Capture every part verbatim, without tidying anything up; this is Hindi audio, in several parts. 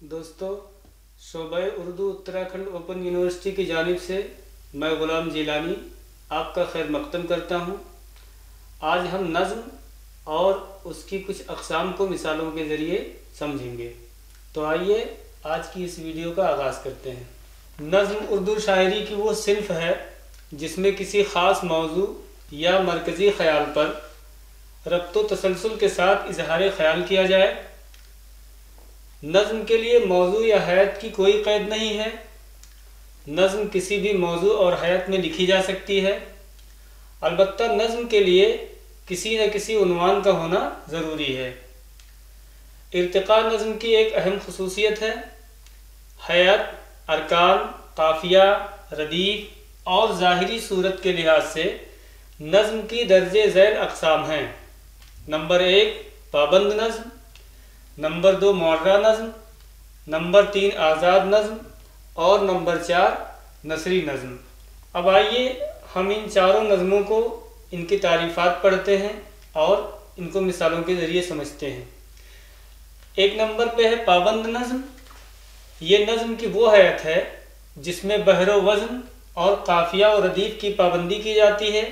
दोस्तों, शोबा उर्दू उत्तराखंड ओपन यूनिवर्सिटी की जानिब से मैं ग़ुलाम जिलानी आपका खैर मक़दम करता हूँ। आज हम नज़्म और उसकी कुछ अक़साम को मिसालों के ज़रिए समझेंगे। तो आइए आज की इस वीडियो का आगाज़ करते हैं। नज़्म उर्दू शायरी की वो सिन्फ़ है जिसमें किसी ख़ास मौजू या मरकज़ी ख़याल पर रब्तो तसलसल के साथ इजहार ख़याल किया जाए। नज़्म के लिए मौजू या हैत की कोई क़ैद नहीं है। नज़्म किसी भी मौजू और हैत में लिखी जा सकती है। अलबत्ता नज़्म के लिए किसी न किसी उन्वान का होना ज़रूरी है। इर्तिक़ा नज़्म की एक अहम ख़ुसूसियत है। हैत, अरकान, काफ़िया, रदीफ़ और ज़ाहिरी सूरत के लिहाज से नज़्म की दर्जे ज़ैल अक़साम हैं। नंबर एक पाबंद नज़्म, नंबर दो मुअर्रा नज़्म, नंबर तीन आज़ाद नज़्म और नंबर चार नसरी नज़्म। अब आइए हम इन चारों नज़्मों को, इनकी तारीफ़ात पढ़ते हैं और इनको मिसालों के ज़रिए समझते हैं। एक नंबर पे है पाबंद नज़्म। ये नज़्म की वो हैत है जिसमें बहरो वज़न और काफ़िया और रदीफ़ की पाबंदी की जाती है।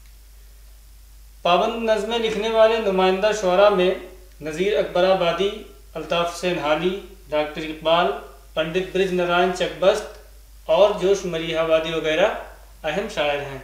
पाबंद नज़्में लिखने वाले नुमाइंदा शुअरा में नज़ीर अकबराबादी, अल्ताफ़ हुसैन हाली, डॉक्टर इकबाल, पंडित ब्रिज नारायण चकबस्त और जोश मरीहाबादी वगैरह अहम शायर हैं।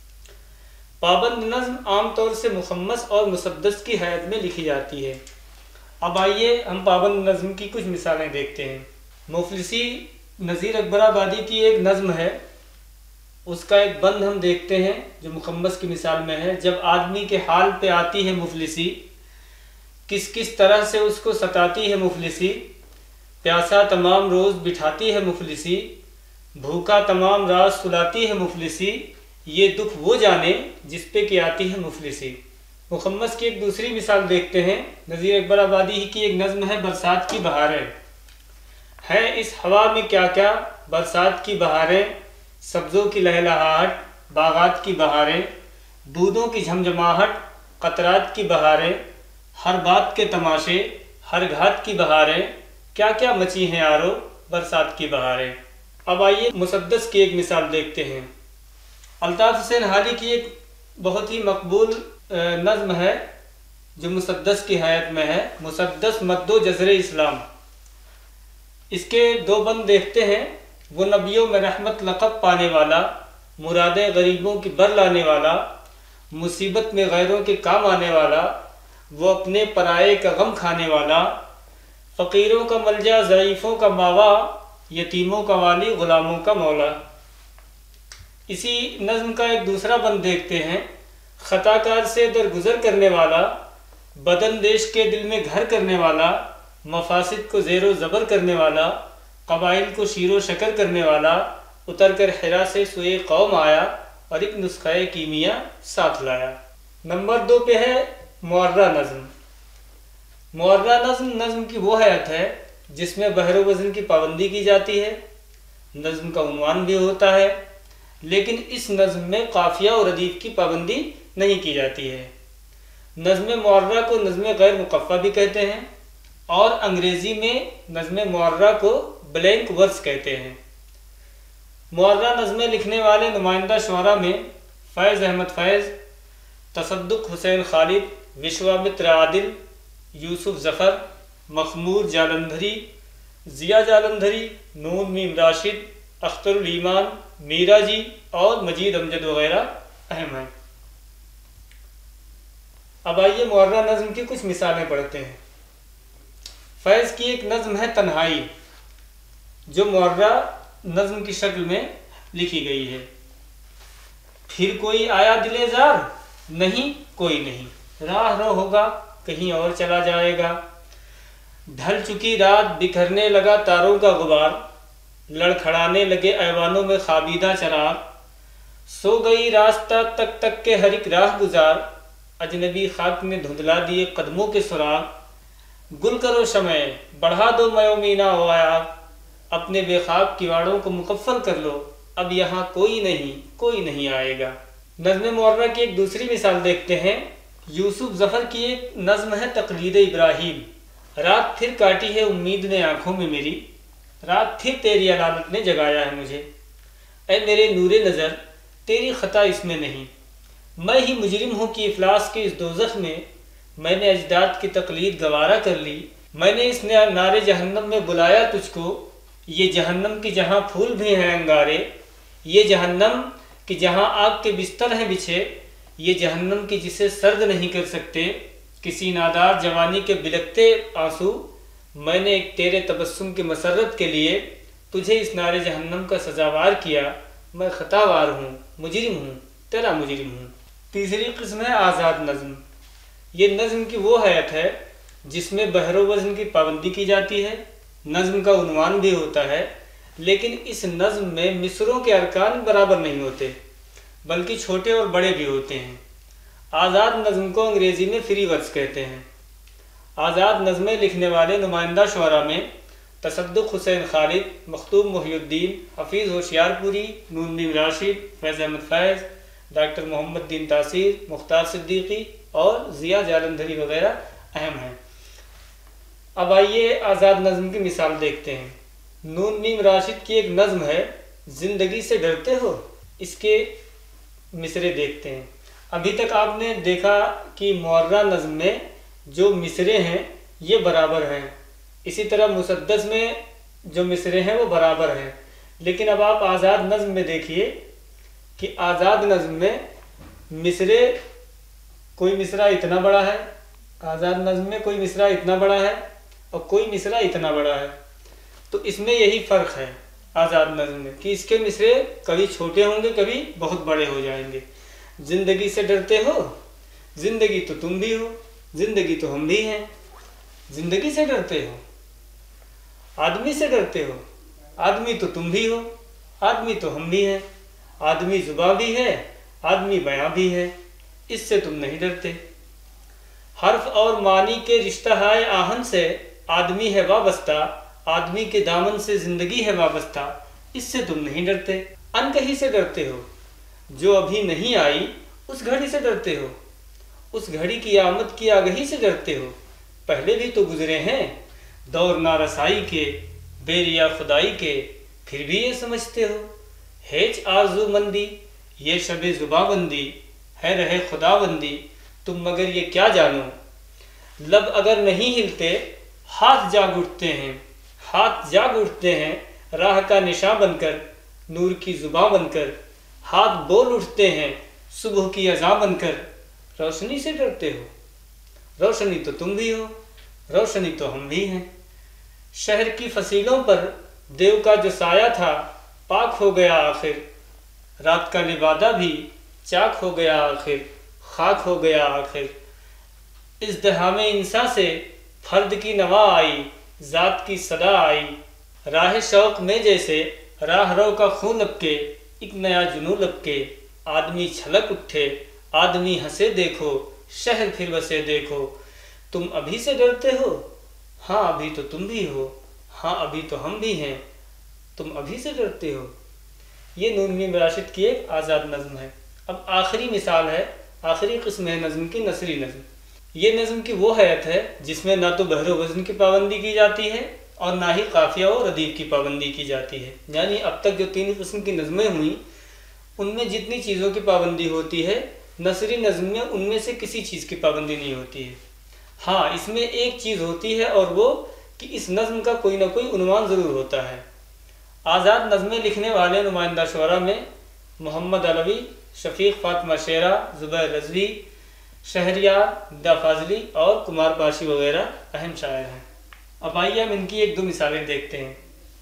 पाबंद नज़्म आम तौर से मुखम्मस और मुसद्दस की हैत में लिखी जाती है। अब आइए हम पाबंद नज़्म की कुछ मिसालें देखते हैं। मुफलिसी नज़ीर अकबराबादी की एक नज़्म है, उसका एक बंद हम देखते हैं जो मुखम्मस की मिसाल में है। जब आदमी के हाल पे आती है मुफलिसी, किस किस तरह से उसको सताती है मुफलिसी। प्यासा तमाम रोज़ बिठाती है मुफलिसी, भूखा तमाम रात सुलाती है मुफलिसी। ये दुख वो जाने जिस पे कि आती है मुफलिसी। मुखम्मस की एक दूसरी मिसाल देखते हैं। नज़ीर अकबराबादी की एक नज़्म है बरसात की बहारें। हैं इस हवा में क्या क्या बरसात की बहारें, सब्ज़ों की लहलहाहट, बागात की बहारें, बूंदों की झमझमाहट, कतरात की बहारें, हर बात के तमाशे, हर घात की बहारें, क्या क्या मची हैं यारो बरसात की बहारें। अब आइए मुसद्दस की एक मिसाल देखते हैं। अल्ताफ़ हुसैन हाली की एक बहुत ही मकबूल नज़्म है जो मुसद्दस की हैत में है। मुसद्दस मद्दो जज़रे इस्लाम। इसके दो बंद देखते हैं। वो नबियों में रहमत लक़ब पाने वाला, मुरादे गरीबों की बर लाने वाला, मुसीबत में गैरों के काम आने वाला, वो अपने पराये का गम खाने वाला, फ़कीरों का मलजा, ज़ईफ़ों का मावा, यतीमों का वाली, ग़ुलामों का मौला। इसी नज़्म का एक दूसरा बंद देखते हैं। ख़ताकार से दरगुज़र करने वाला, बदन देश के दिल में घर करने वाला, मफासिद को ज़ेरो ज़बर करने वाला, क़बाइल को शीरो शकर करने वाला, उतर कर हिरा से सुए कौम आया और एक नुस्ख़े कीमिया साथ लाया। नंबर दो पे है मुअर्रा नज़्म। मुअर्रा नज़्म नज़्म की वो हैत है जिसमें बहरो वज़न की पाबंदी की जाती है। नज़्म का उन्वान भी होता है, लेकिन इस नज़्म में काफ़िया और रदीफ़ की पाबंदी नहीं की जाती है। नज़्म मुअर्रा को नज़्म गैर मुक़फ़्फ़ा भी कहते हैं और अंग्रेज़ी में नज़्म मुअर्रा को ब्लैंक वर्स कहते हैं। मुअर्रा नज़्में लिखने वाले नुमाइंदा शुअरा में फ़ैज़ अहमद फ़ैज़, तसद्दुक़ हुसैन खालिद, विश्वामित्र आदिल, यूसुफ ज़फ़र, मखमूर जालंधरी, ज़िया जालंधरी, नून मीम राशिद, अख्तरुल ईमान, मीरा जी और मजीद अमजद वगैरह अहम हैं। अब आइए मुअर्रा नज़्म की कुछ मिसालें पढ़ते हैं। फ़ैज़ की एक नज़्म है तन्हाई, जो मुअर्रा नज़्म की शक्ल में लिखी गई है। फिर कोई आया दिले ज़ार, नहीं कोई नहीं, राह रो होगा कहीं और चला जाएगा। ढल चुकी रात बिखरने लगा तारों का गुबार, लड़खड़ाने लगे ऐवानों में खाबीदा चराग। सो गई रास्ता तक तक के हर एक राह गुजार, अजनबी खाक ने धुंधला दिए कदमों के सुराग। गुल करो शमए बढ़ा दो मयोमीना हो आया, अपने बेखाब किवाड़ों को मुकफ़्फ़ल कर लो, अब यहाँ कोई नहीं कोई नहीं आएगा। नज़्म मुअर्रा की एक दूसरी मिसाल देखते हैं। यूसुफ ज़फ़र की एक नज़्म है तक़लीद इब्राहीम। रात फिर काटी है उम्मीद ने आंखों में मेरी, रात फिर तेरी अदालत ने जगाया है मुझे। ऐ मेरे नूरे नज़र तेरी ख़ता इसमें नहीं, मैं ही मुजरिम हूँ कि इफलास के इस दोज़ख में मैंने अजदाद की तकलीद गवारा कर ली। मैंने इस नारे जहन्नम में बुलाया तुझको, ये जहन्नम की जहाँ फूल भी हैं अंगारे, ये जहन्नम कि जहाँ आग के बिस्तर हैं बिछे, ये जहन्नम की जिसे सर्द नहीं कर सकते किसी नादार जवानी के बिलकते आंसू। मैंने एक तेरे तबस्सुम की मसरत के लिए तुझे इस नारे जहन्नम का सजावार किया। मैं ख़तावार हूँ, मुजरिम हूँ, तेरा मुजरिम हूँ। तीसरी किस्म है आज़ाद नज़्म। ये नज़्म की वो हैत है जिसमें बहरो वज़न की पाबंदी की जाती है। नज़्म का उन्वान भी होता है, लेकिन इस नज़्म में मिसरों के अरकान बराबर नहीं होते, बल्कि छोटे और बड़े भी होते हैं। आज़ाद नज़्म को अंग्रेज़ी में फ्री वर्स कहते हैं। आज़ाद नज़में लिखने वाले नुमाइंदा शुअरा में तसद्दुक़ हुसैन खालिद, मखतूम मुहियुद्दीन, हफीज़ होशियारपुरी, नून मीम राशिद, फैज़ अहमद फैज़, डॉक्टर मोहम्मद दीन तासीर, मुख्तार सिद्दीकी और ज़िया जालंधरी वगैरह अहम हैं। अब आइए आज़ाद नज़्म की मिसाल देखते हैं। नून मीम राशिद की एक नज़्म है ज़िंदगी से डरते हो, इसके मिसरे देखते हैं। अभी तक आपने देखा कि मुअर्रा नज़्म में जो मिसरे हैं ये बराबर हैं, इसी तरह मुसद्दस में जो मिसरे हैं वो बराबर हैं। लेकिन अब आप आज़ाद नज़्म में देखिए कि आज़ाद नज़्म में मिसरे, कोई मिसरा इतना बड़ा है, आज़ाद नज़्म में कोई मिसरा इतना बड़ा है और कोई मिसरा इतना बड़ा है। तो इसमें यही फ़र्क है आज़ाद नज़्म में कि इसके मिसरे कभी छोटे होंगे, कभी बहुत बड़े हो जाएंगे। ज़िंदगी से डरते हो, ज़िंदगी तो तुम भी हो, ज़िंदगी तो हम भी हैं। ज़िंदगी से डरते हो, आदमी से डरते हो, आदमी तो तुम भी हो, आदमी तो हम भी हैं। आदमी ज़ुबां भी है, आदमी बयां भी है, इससे तुम नहीं डरते। हर्फ और मानी के रिश्ता है आहन से आदमी है वाबस्ता, आदमी के दामन से ज़िंदगी है वाबस्ता, इससे तुम नहीं डरते। अनकही से डरते हो, जो अभी नहीं आई उस घड़ी से डरते हो, उस घड़ी की आमद की आगही से डरते हो। पहले भी तो गुजरे हैं दौर नारसाई के, बेरिया खुदाई के, फिर भी ये समझते हो। हेच आरज़ू मंदी ये शबे ज़ुबाबंदी, है रहे खुदाबंदी तुम मगर ये क्या जानो। लब अगर नहीं हिलते हाथ जाग उठते हैं, हाथ जाग उठते हैं राह का निशान बनकर, नूर की ज़ुबां बनकर। हाथ बोल उठते हैं सुबह की अज़ां बनकर। रोशनी से डरते हो, रोशनी तो तुम भी हो, रोशनी तो हम भी हैं। शहर की फसीलों पर देव का जो साया था पाक हो गया आखिर, रात का लिबादा भी चाक हो गया आखिर, खाक हो गया आखिर। इस दहामे इंसा से फर्द की नवा आई, ज़ात की सदा आई। राह शौक में जैसे राह रो का खून लपके, एक नया जुनून लपके। आदमी छलक उठे, आदमी हंसे देखो, शहर फिर बसे देखो। तुम अभी से डरते हो, हाँ अभी तो तुम भी हो, हाँ अभी तो हम भी हैं, तुम अभी से डरते हो। ये नून मीम राशिद की एक आज़ाद नज़्म है। अब आखिरी मिसाल है, आखिरी किस्म है नज़्म की नसरी नज़्म। ये नज़्म की वो हैत है जिसमें ना तो बहरो वज़न की पाबंदी की जाती है और ना ही काफ़िया और रदीफ़ की पाबंदी की जाती है। यानी अब तक जो तीन किस्म की नज़में हुई उनमें जितनी चीज़ों की पाबंदी होती है, नसरी नज़्म में उनमें से किसी चीज़ की पाबंदी नहीं होती है। हाँ, इसमें एक चीज़ होती है और वो कि इस नज़्म का कोई ना कोई उन्वान ज़रूर होता है। आज़ाद नज़में लिखने वाले नुमाइंदा शुअरा में मोहम्मद अलवी, शफ़ीक़ फ़ातिमा शेरा, ज़ुबैर रज़वी, शहरियार, निदा फ़ाज़ली और कुमार पाशी वगैरह अहम शायर हैं। अब आइए हम इनकी एक दो मिसालें देखते हैं।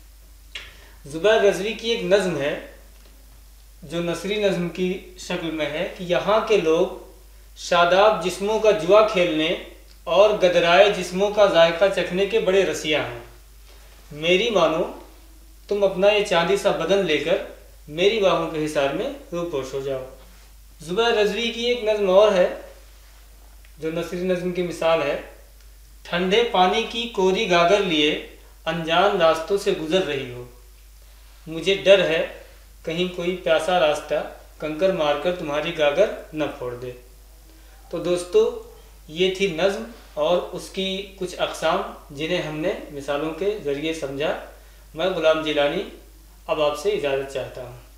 ज़ुबैर रज़वी की एक नज़्म है जो नसरी नज़्म की शक्ल में है कि यहाँ के लोग शादाब जिस्मों का जुआ खेलने और गदराए जिस्मों का जायका चखने के बड़े रसिया हैं। मेरी मानो तुम अपना ये चांदी सा बदन लेकर मेरी बाहों के हिसार में रूपोश हो जाओ। ज़ुबैर रज़वी की एक नज़्म और है जो नसरी नज़्म की मिसाल है। ठंडे पानी की कोरी गागर लिए अनजान रास्तों से गुजर रही हो, मुझे डर है कहीं कोई प्यासा रास्ता कंकर मारकर तुम्हारी गागर न फोड़ दे। तो दोस्तों, ये थी नज़्म और उसकी कुछ अक़साम जिन्हें हमने मिसालों के ज़रिए समझा। मैं ग़ुलाम जिलानी अब आपसे इजाज़त चाहता हूँ।